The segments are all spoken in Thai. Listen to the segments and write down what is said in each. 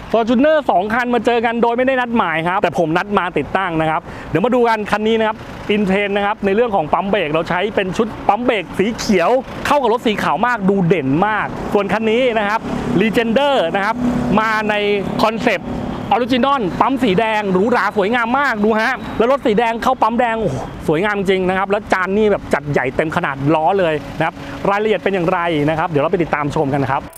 Fortuner 2 คันมาเจอกันโดยไม่ได้นัดหมายครับแต่ผมนัดมาติดตั้งนะครับเดี๋ยวมาดูกันคันนี้นะครับอินเทรนนะครับในเรื่องของปั๊มเบรกเราใช้เป็นชุดปั๊มเบรกสีเขียวเข้ากับรถสีขาวมากดูเด่นมากส่วนคันนี้นะครับ Legender นะครับมาในคอนเซปต์ออริจินอลปั๊มสีแดงหรูหราสวยงามมากดูฮะแล้วรถสีแดงเข้าปั๊มแดงโอ้สวยงามจริงนะครับแล้วจานนี่แบบจัดใหญ่เต็มขนาดล้อเลยนะครับรายละเอียดเป็นอย่างไรนะครับเดี๋ยวเราไปติดตามชมกันครับ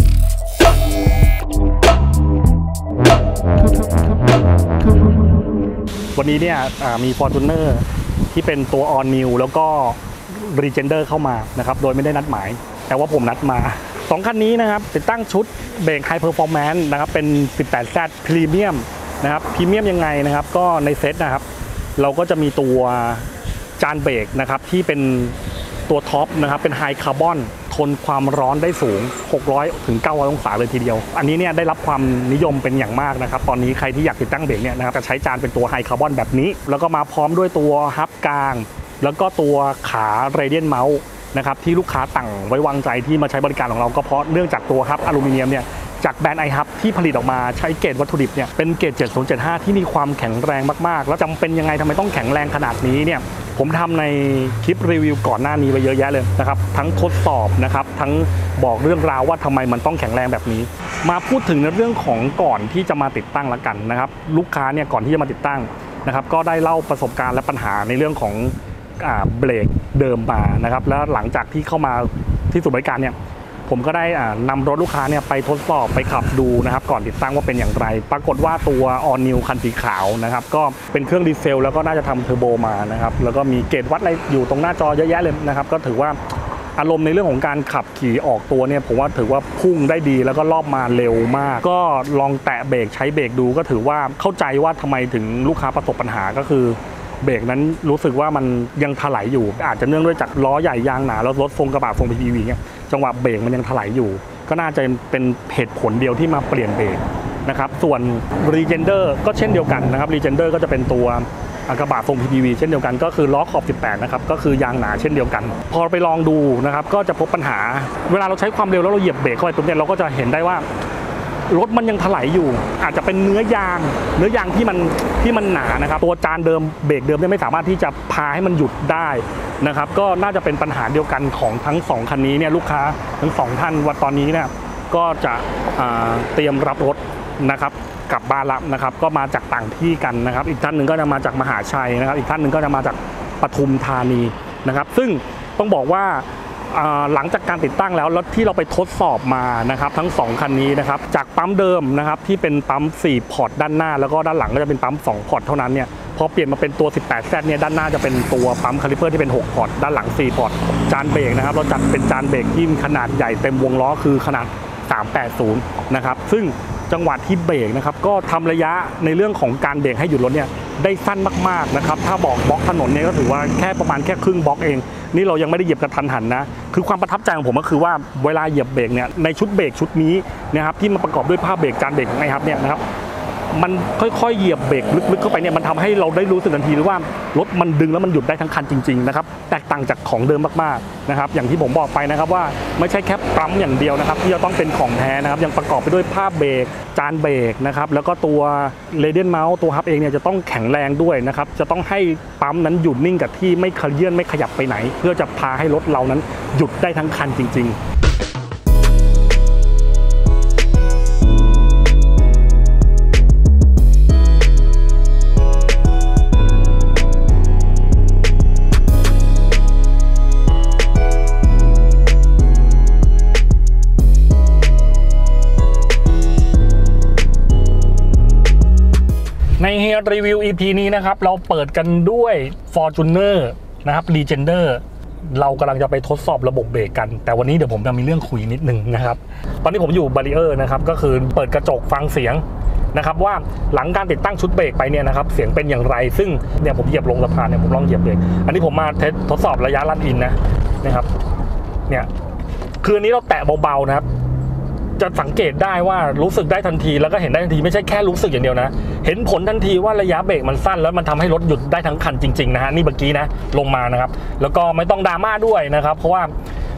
วันนี้เนี่ยมี Fortuner ที่เป็นตัว All New แล้วก็ Legender เข้ามานะครับโดยไม่ได้นัดหมายแต่ว่าผมนัดมา2คันนี้นะครับติดตั้งชุดเบรก High Performance นะครับเป็น 18Z Premium นะครับพรีเมียมยังไงนะครับก็ในเซตนะครับเราก็จะมีตัวจานเบรกนะครับที่เป็นตัวท็อปนะครับเป็น High Carbon ทนความร้อนได้สูง600ถึง900องศาเลยทีเดียวอันนี้เนี่ยได้รับความนิยมเป็นอย่างมากนะครับตอนนี้ใครที่อยากติดตั้งเบรกเนี่ยนะครับจะใช้จานเป็นตัว High Carbon แบบนี้แล้วก็มาพร้อมด้วยตัวฮับกลางแล้วก็ตัวขา Radiant Mountนะครับที่ลูกค้าต่างไว้วางใจที่มาใช้บริการของเราก็เพราะเนื่องจากตัวฮับอลูมิเนียมเนี่ยจากแบรนด์ iHub ที่ผลิตออกมาใช้เกรดวัตถุดิบเนี่ยเป็นเกรด7075ที่มีความแข็งแรงมากๆแล้วจำเป็นยังไงทำไมต้องแข็งแรงขนาดนี้เนี่ยผมทำในคลิปรีวิวก่อนหน้านี้ไปเยอะแยะเลยนะครับทั้งทดสอบนะครับทั้งบอกเรื่องราวว่าทำไมมันต้องแข็งแรงแบบนี้มาพูดถึงในเรื่องของก่อนที่จะมาติดตั้งละกันนะครับลูกค้าเนี่ยก่อนที่จะมาติดตั้งนะครับก็ได้เล่าประสบการณ์และปัญหาในเรื่องของเบรกเดิมมานะครับแล้วหลังจากที่เข้ามาที่ศูนย์บริการเนี่ยผมก็ได้นำรถลูกค้าเนี่ยไปทดสอบไปขับดูนะครับก่อนติดตั้งว่าเป็นอย่างไรปรากฏว่าตัว All New คันสีขาวนะครับก็เป็นเครื่องดีเซลแล้วก็น่าจะทำเทอร์โบมานะครับแล้วก็มีเกจวัดอะไรอยู่ตรงหน้าจอเยอะแยะเลยนะครับก็ถือว่าอารมณ์ในเรื่องของการขับขี่ออกตัวเนี่ยผมว่าถือว่าพุ่งได้ดีแล้วก็รอบมาเร็วมากก็ลองแตะเบรกใช้เบรกดูก็ถือว่าเข้าใจว่าทำไมถึงลูกค้าประสบปัญหาก็คือเบรกนั้นรู้สึกว่ามันยังถลายอยู่อาจจะเนื่องด้วยจากล้อใหญ่ยางหนาแล้วรถทรงกระบะทรง PPV เนี่ยจังหวะเบรกมันยังถลายอยู่ก็น่าจะเป็นเหตุผลเดียวที่มาเปลี่ยนเบรกนะครับส่วน Legender ก็เช่นเดียวกันนะครับ Legender ก็จะเป็นตัวกระบะทรง PPV เช่นเดียวกันก็คือล้อขอบ18นะครับก็คือยางหนาเช่นเดียวกันพอไปลองดูนะครับก็จะพบปัญหาเวลาเราใช้ความเร็วแล้วเราเหยียบเบรกเข้าไปตรงนี้เราก็จะเห็นได้ว่ารถมันยังถลายอยู่อาจจะเป็นเนื้อยางที่มันหนานะครับตัวจานเดิมเบรกเดิมไม่สามารถที่จะพาให้มันหยุดได้นะครับก็น่าจะเป็นปัญหาเดียวกันของทั้ง2คันนี้เนี่ยลูกค้าทั้ง2ท่านวันตอนนี้เนี่ยก็จะเตรียมรับรถนะครับกลับบ้านแล้วนะครับก็มาจากต่างที่กันนะครับอีกท่านหนึ่งก็จะมาจากมหาชัยนะครับอีกท่านหนึ่งก็จะมาจากปทุมธานีนะครับซึ่งต้องบอกว่าหลังจากการติดตั้งแล้วที่เราไปทดสอบมานะครับทั้ง2คันนี้นะครับจากปั๊มเดิมนะครับที่เป็นปั๊ม4พอร์ตด้านหน้าแล้วก็ด้านหลังก็จะเป็นปั๊ม2พอร์ตเท่านั้นเนี่ยพอเปลี่ยนมาเป็นตัว 18Z เนี่ยด้านหน้าจะเป็นตัวปั๊มคาลิเปอร์ที่เป็น6พอร์ตด้านหลัง4พอร์ตจานเบรกนะครับเราจัดเป็นจานเบรกที่ขนาดใหญ่เต็มวงล้อคือขนาด380นะครับซึ่งจังหวะที่เบรกนะครับก็ทำระยะในเรื่องของการเบรกให้หยุดรถเนี่ยได้สั้นมากๆนะครับถ้าบอกบล็อกถนนเนี่ยก็ถือว่าประมาณแค่ครึ่งบล็อกเองนี่เรายังไม่ได้เหยียบกระทันหันนะคือความประทับใจของผมก็คือว่าเวลาเหยียบเบรกเนี่ยในชุดเบรกชุดนี้นะครับที่มันประกอบด้วยผ้าเบรกจานเบรกของiHubเนี่ยนะครับมันค่อยๆเหยียบเบรกลึกๆเข้าไปเนี่ยมันทำให้เราได้รู้สึกทันทีเลยว่ารถมันดึงแล้วมันหยุดได้ทั้งคันจริงๆนะครับแตกต่างจากของเดิมมากๆนะครับอย่างที่ผมบอกไปนะครับว่าไม่ใช่แค่ปั๊มอย่างเดียวนะครับที่จะต้องเป็นของแท้นะครับยังประกอบไปด้วยผ้าเบรกจานเบรกนะครับแล้วก็ตัว Radiant Mount ตัวฮับเองเนี่ยจะต้องแข็งแรงด้วยนะครับจะต้องให้ปั๊มนั้นหยุดนิ่งกับที่ไม่เคลื่อนไม่ขยับไปไหนเพื่อจะพาให้รถเรานั้นหยุดได้ทั้งคันจริงๆในเฮียรีวิว EP นี้นะครับเราเปิดกันด้วย Fortuner นะครับ Legender เรากำลังจะไปทดสอบระบบเบรกกันแต่วันนี้เดี๋ยวผมจะมีเรื่องคุยนิดนึงนะครับตอนนี้ผมอยู่บาริเออร์นะครับก็คือเปิดกระจกฟังเสียงนะครับว่าหลังการติดตั้งชุดเบรกไปเนี่ยนะครับเสียงเป็นอย่างไรซึ่งเนี่ยผมเหยียบลงสะพานเนี่ยผมลองเหยียบเบรกอันนี้ผมมาทดสอบระยะลัดอินนะครับเนี่ยคืออันนี้เราแตะเบาๆนะครับจะสังเกตได้ว่ารู้สึกได้ทันทีแล้วก็เห็นได้ทันทีไม่ใช่แค่รู้สึกอย่างเดียวนะเห็นผลทันทีว่าระยะเบรกมันสั้นแล้วมันทำให้รถหยุดได้ทั้งคันจริงๆนะฮะนี่เมื่อกี้นะลงมานะครับแล้วก็ไม่ต้องดราม่าด้วยนะครับเพราะว่า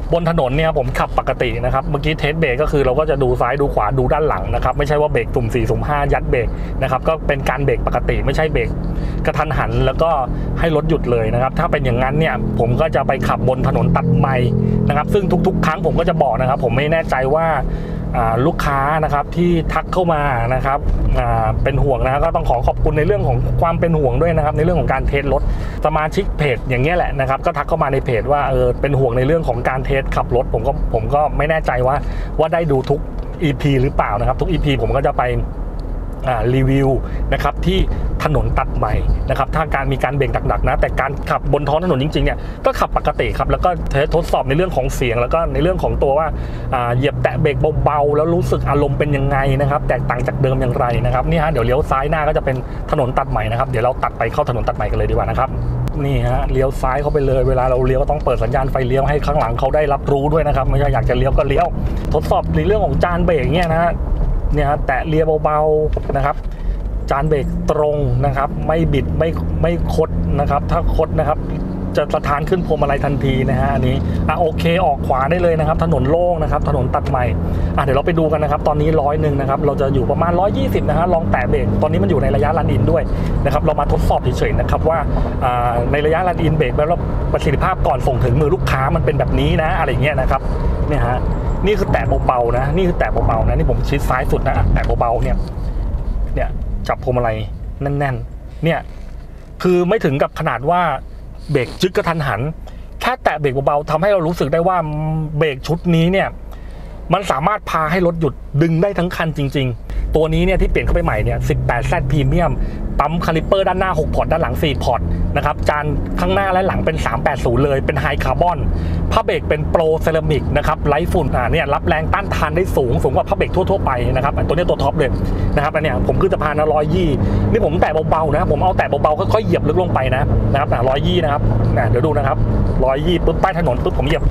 บนถนนเนี่ยผมขับปกตินะครับเมื่อกี้เทสเบรกก็คือเราก็จะดูซ้ายดูขวาดูด้านหลังนะครับไม่ใช่ว่าเบรกตุ่ม4สุ่ม5ยัดเบรกนะครับก็เป็นการเบรกปกติไม่ใช่เบรกกระทันหันแล้วก็ให้รถหยุดเลยนะครับถ้าเป็นอย่างนั้นเนี่ยผมก็จะไปขับบนถนนตัดใหม่นะครับซึ่งทุกๆครั้งผมก็จะบอกนะครับผมไม่แน่ใจว่าลูกค้านะครับที่ทักเข้ามานะครับเป็นห่วงนะก็ต้องขอบคุณในเรื่องของความเป็นห่วงด้วยนะครับในเรื่องของการเทสรถสมาชิกเพจอย่างเงี้ยแหละนะครับก็ทักเข้ามาในเพจว่าเป็นห่วงในเรื่องของการเทสขับรถผมก็ไม่แน่ใจว่าได้ดูทุก EP หรือเปล่านะครับทุก EP ผมก็จะไปรีวิวนะครับที่ถนนตัดใหม่นะครับถ้าการมีการเบรกหนักๆนะแต่การขับบนท้องถนนจริงๆเนี่ยก็ขับปกติครับแล้วก็ทดสอบในเรื่องของเสียงแล้วก็ในเรื่องของตัวว่าเหยียบแตะเบรกเบาๆแล้วรู้สึกอารมณ์เป็นยังไงนะครับแตกต่างจากเดิมอย่างไรนะครับนี่ฮะเดี๋ยวเลี้ยวซ้ายหน้าก็จะเป็นถนนตัดใหม่นะครับเดี๋ยวเราตัดไปเข้าถนนตัดใหม่กันเลยดีกว่านะครับนี่ฮะเลี้ยวซ้ายเข้าไปเลยเวลาเราเลี้ยวก็ต้องเปิดสัญญาณไฟเลี้ยวให้ข้างหลังเขาได้รับรู้ด้วยนะครับไม่ใช่อยากจะเลี้ยวก็เลี้ยวทดสอบในเรื่องของจานเบรกเนี่ยนะฮะเนี่ยฮะแตะเลียเบาๆนะครับจานเบรกตรงนะครับไม่บิดไม่คดนะครับถ้าคดนะครับจะสะท้านขึ้นพวงมาลัยทันทีนะฮะอันนี้โอเคออกขวาได้เลยนะครับถนนโล่งนะครับถนนตัดใหม่เดี๋ยวเราไปดูกันนะครับตอนนี้100นะครับเราจะอยู่ประมาณ120นะฮะลองแตะเบรกตอนนี้มันอยู่ในระยะรันอินด้วยนะครับเรามาทดสอบเฉยๆนะครับว่าในระยะรันอินเบรกแล้วประสิทธิภาพก่อนส่งถึงมือลูกค้ามันเป็นแบบนี้นะอะไรเงี้ยนะครับเนี่ยฮะนี่คือแตะเบาๆนะนี่คือแตะเบาๆนะนี่ผมชิดซ้ายสุดนะแตะเบาๆเนี่ยจับพวงมาลัยแน่นๆเนี่ยคือไม่ถึงกับขนาดว่าเบรกจึ๊กกระทันหันแค่แตะเบรกเบาๆทำให้เรารู้สึกได้ว่าเบรกชุดนี้เนี่ยมันสามารถพาให้รถหยุดดึงได้ทั้งคันจริงๆตัวนี้เนี่ยที่เปลี่ยนเข้าไปใหม่เนี่ย 18Z Premium ปั๊มคาลิปเปอร์ด้านหน้า6พอร์ตด้านหลัง4พอร์ตนะครับจานข้างหน้าและหลังเป็น380เลยเป็นไฮคาร์บอนผ้าเบรกเป็นโปรเซรามิกนะครับไร้ฝุ่นเนี่ยรับแรงต้านทานได้สูงกว่าผ้าเบรกทั่วๆไปนะครับตัวนี้ตัวท็อปเลยนะครับอันเนี้ยผมขึ้นสะพาน120นี่ผมแตะเบาๆนะผมเอาแตะเบาๆค่อยๆเหยียบลึกลงไปนะครับ120นะครับเดี๋ยวดูนะครับ120ปุ๊บป้ายถนนปุ๊บผมเหยียบ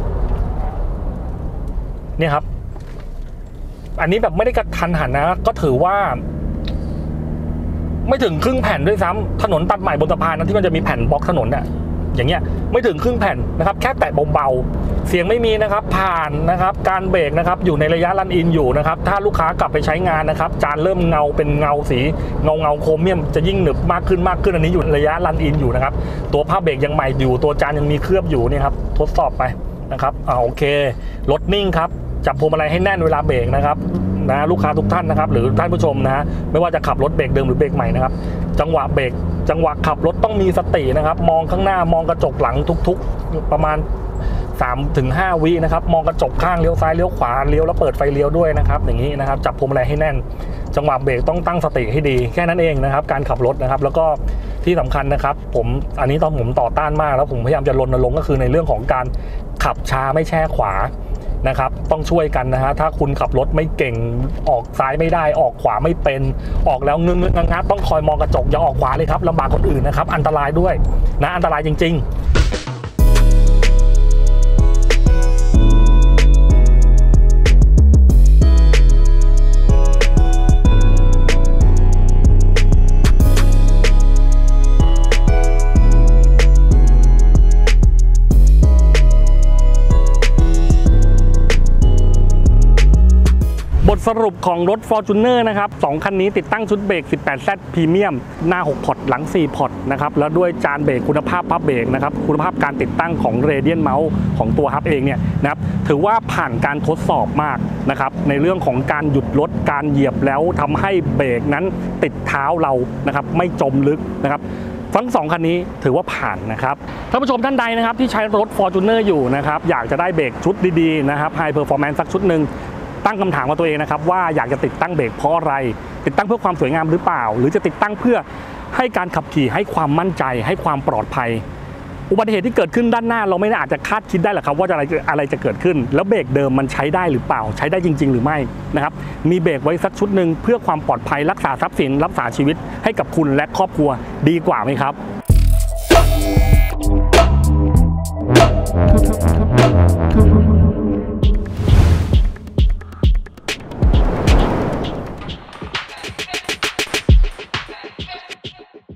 เนี่ยครับอันนี้แบบไม่ได้กระทันหันนะก็ถือว่าไม่ถึงครึ่งแผ่นด้วยซ้ำถนนตัดใหม่บนสะพานนั้นที่มันจะมีแผ่นบล็อกถนนเนี่ยอย่างเงี้ยไม่ถึงครึ่งแผ่นนะครับแค่แตะเบาๆเสียงไม่มีนะครับผ่านนะครับการเบรกนะครับอยู่ในระยะรันอินอยู่นะครับถ้าลูกค้ากลับไปใช้งานนะครับจานเริ่มเงาเป็นเงาสีเงาโครเมียมจะยิ่งหนึบมากขึ้นอันนี้อยู่ระยะรันอินอยู่นะครับตัวผ้าเบรกยังใหม่อยู่ตัวจานยังมีเคลือบอยู่เนี่ยครับทดสอบไปนะครับโอเครถนิ่งครับจับพวงมาลัยให้แน่นเวลาเบรกนะครับลูกค้าทุกท่านนะครับหรือท่านผู้ชมนะไม่ว่าจะขับรถเบรกเดิมหรือเบรกใหม่นะครับจังหวะเบรกจังหวะขับรถต้องมีสตินะครับมองข้างหน้ามองกระจกหลังทุกๆประมาณ 3-5 วินะครับมองกระจกข้างเลี้ยวซ้ายเลี้ยวขวาเลี้ยวแล้วเปิดไฟเลี้ยวด้วยนะครับอย่างนี้นะครับจับพวงมาลัยให้แน่นจังหวะเบรกต้องตั้งสติให้ดีแค่นั้นเองนะครับการขับรถนะครับแล้วก็ที่สำคัญนะครับอันนี้ผมต่อต้านมากแล้วผมพยายามจะรณรงค์ก็คือในเรื่องของการขับช้าไม่แช่ขวานะครับต้องช่วยกันนะฮะถ้าคุณขับรถไม่เก่งออกซ้ายไม่ได้ออกขวาไม่เป็นออกแล้วงึงงัดต้องคอยมองกระจกอย่าออกขวาเลยครับลำบากคนอื่นนะครับอันตรายด้วยนะอันตรายจริงๆบทสรุปของรถ Fortuner นะครับ2คันนี้ติดตั้งชุดเบรก 18Z Premium หน้า6พอร์ตหลัง4พอร์ตนะครับแล้วด้วยจานเบรกคุณภาพพับเบรกนะครับคุณภาพการติดตั้งของ Radiant Mouse ของตัวฮับเองเนี่ยนะครับถือว่าผ่านการทดสอบมากนะครับในเรื่องของการหยุดรถการเหยียบแล้วทำให้เบรกนั้นติดเท้าเรานะครับไม่จมลึกนะครับทั้ง2คันนี้ถือว่าผ่านนะครับท่านผู้ชมท่านใดนะครับที่ใช้รถ Fortuner อยู่นะครับอยากจะได้เบรกชุดดีๆนะครับ High Performance สักชุดหนึ่งตั้งคำถามกับตัวเองนะครับว่าอยากจะติดตั้งเบรกเพราะอะไรติดตั้งเพื่อความสวยงามหรือเปล่าหรือจะติดตั้งเพื่อให้การขับขี่ให้ความมั่นใจให้ความปลอดภัยอุบัติเหตุที่เกิดขึ้นด้านหน้าเราไม่อาจจะคาดคิดได้หรอกครับว่าอะไรจะเกิดขึ้นแล้วเบรกเดิมมันใช้ได้หรือเปล่าใช้ได้จริงๆหรือไม่นะครับมีเบรกไว้สักชุดหนึ่งเพื่อความปลอดภัยรักษาทรัพย์สินรักษาชีวิตให้กับคุณและครอบครัวดีกว่าไหมครับ